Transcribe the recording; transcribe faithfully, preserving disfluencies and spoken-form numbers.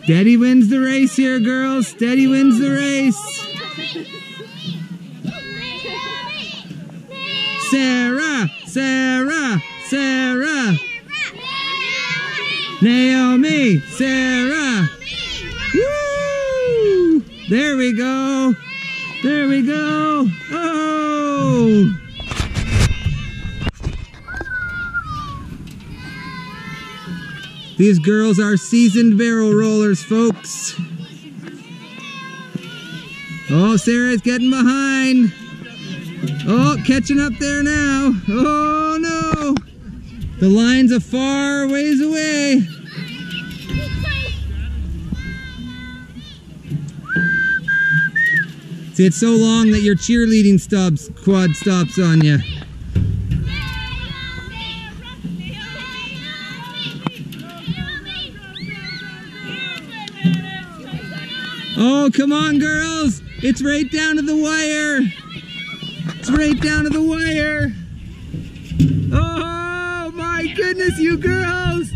Steady wins the race here, girls. Steady wins the race. Sarah, Sarah, Sarah. Naomi, Sarah. Woo! There we go. There we go. Oh! These girls are seasoned barrel rollers, folks. Oh, Sarah's getting behind. Oh, catching up there now. Oh, no. The line's a far ways away. See, it's so long that your cheerleading stubs, quad stops on you. Oh, come on, girls. It's right down to the wire. It's right down to the wire. Oh, my goodness, you girls.